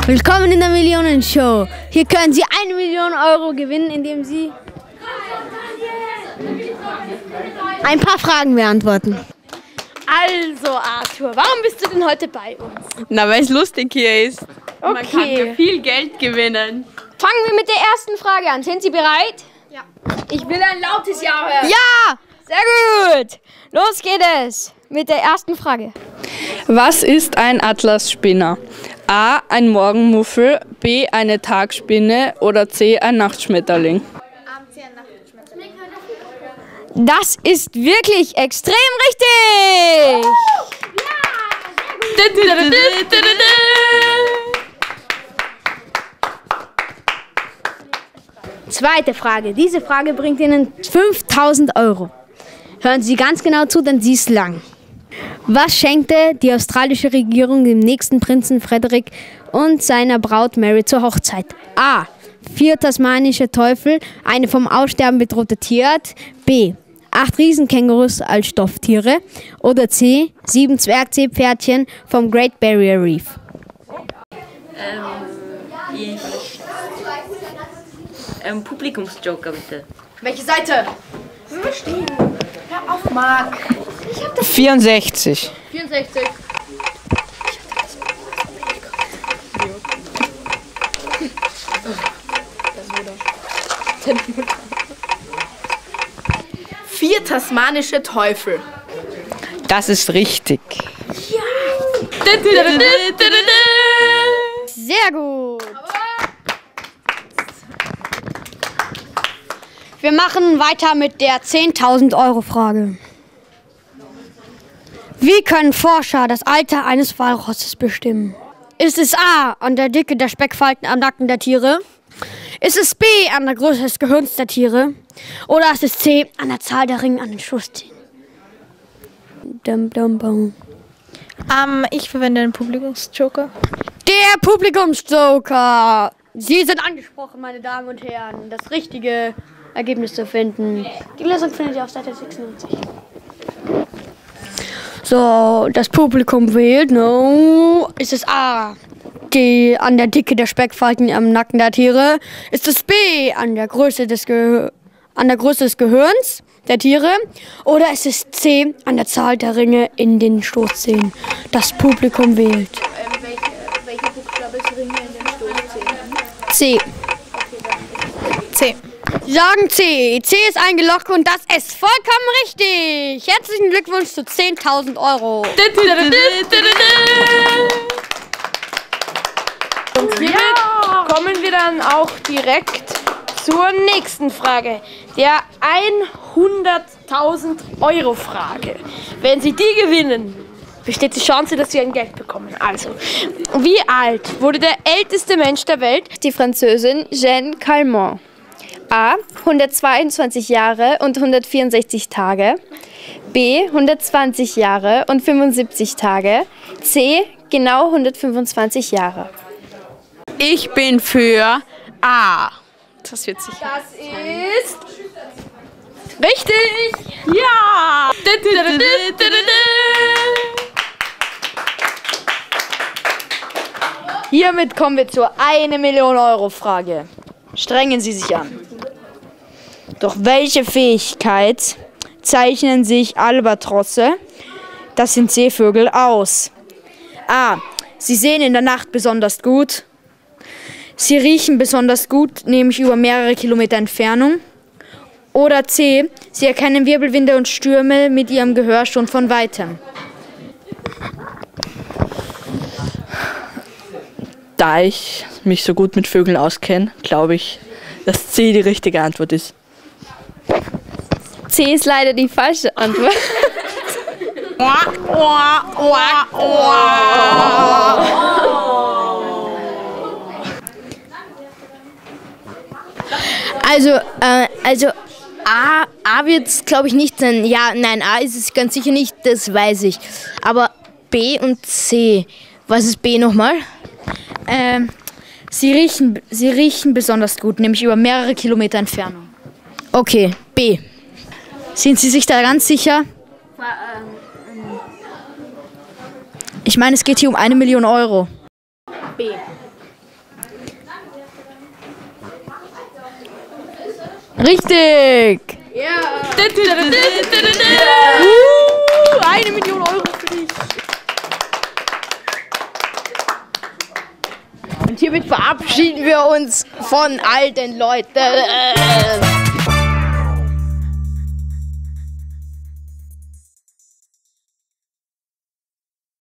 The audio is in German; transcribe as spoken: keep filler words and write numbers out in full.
Willkommen in der Millionenshow. Hier können Sie eine Million Euro gewinnen, indem Sie ein paar Fragen beantworten. Also Arthur, warum bist du denn heute bei uns? Na, weil es lustig hier ist. Okay. Man kann hier viel Geld gewinnen. Fangen wir mit der ersten Frage an. Sind Sie bereit? Ja. Ich will ein lautes Ja hören. Ja! Sehr gut. Los geht es mit der ersten Frage. Was ist ein Atlasspinner? A. Ein Morgenmuffel, B. eine Tagspinne oder C. ein Nachtschmetterling? Das ist wirklich extrem richtig. Zweite Frage. Diese Frage bringt Ihnen fünftausend Euro. Hören Sie ganz genau zu, denn sie ist lang. Was schenkte die australische Regierung dem nächsten Prinzen Frederik und seiner Braut Mary zur Hochzeit? A. Vier tasmanische Teufel, eine vom Aussterben bedrohte Tierart. B. Acht Riesenkängurus als Stofftiere. Oder C. Sieben Zwergseepferdchen vom Great Barrier Reef. Ähm, ich... Ähm, Publikumsjoker, bitte. Welche Seite? Verstehen. Hör auf, Marc. vierundsechzig. vierundsechzig. Vier tasmanische Teufel. Das ist richtig. Sehr gut. Wir machen weiter mit der zehntausend Euro Frage. Wie können Forscher das Alter eines Walrosses bestimmen? Ist es A. an der Dicke der Speckfalten am Nacken der Tiere? Ist es B. an der Größe des Gehirns der Tiere? Oder ist es C. an der Zahl der Ringe an den Stoßzähnen? Dum, dum, dum. Ähm, ich verwende den Publikumsjoker. Der Publikumsjoker. Sie sind angesprochen, meine Damen und Herren, das richtige Ergebnis zu finden. Die Lösung findet ihr auf Seite sechsundneunzig. So, das Publikum wählt. No. Ist es A. Die an der Dicke der Speckfalten am Nacken der Tiere? Ist es B. an der Größe des, Ge an der Größe des Gehirns der Tiere? Oder ist es C. an der Zahl der Ringe in den Stoßzähnen? Das Publikum wählt. Ähm, welche, welche Buchstabe ist Ringe in den Stoßzähnen? C. C. Sie sagen C. C ist eingeloggt und das ist vollkommen richtig. Herzlichen Glückwunsch zu zehntausend Euro. Und hiermit kommen wir dann auch direkt zur nächsten Frage. Der hunderttausend Euro Frage. Wenn Sie die gewinnen, besteht die Chance, dass Sie ein Geld bekommen. Also, wie alt wurde der älteste Mensch der Welt? Die Französin Jeanne Calment. A. hundertzweiundzwanzig Jahre und hundertvierundsechzig Tage. B. hundertzwanzig Jahre und fünfundsiebzig Tage. C. genau hundertfünfundzwanzig Jahre. Ich bin für A. Das wird sicher. Das ist Richtig! Ja! Hiermit kommen wir zur eine Million Euro Frage. Strengen Sie sich an. Durch welche Fähigkeit zeichnen sich Albatrosse, das sind Seevögel, aus? A. Sie sehen in der Nacht besonders gut. Sie riechen besonders gut, nämlich über mehrere Kilometer Entfernung. Oder C. Sie erkennen Wirbelwinde und Stürme mit ihrem Gehör schon von weitem. Da ich mich so gut mit Vögeln auskenne, glaube ich, dass C die richtige Antwort ist. C ist leider die falsche Antwort. Also, äh, also A, A wird es glaube ich nicht sein. Ja, nein, A ist es ganz sicher nicht, das weiß ich. Aber B und C, was ist B nochmal? Ähm, sie riechen, sie riechen besonders gut, nämlich über mehrere Kilometer Entfernung. Okay, B. Sind Sie sich da ganz sicher? Ich meine, es geht hier um eine Million Euro. B. Richtig! Uh, eine Million Euro für dich. Und hiermit verabschieden wir uns von all den Leuten.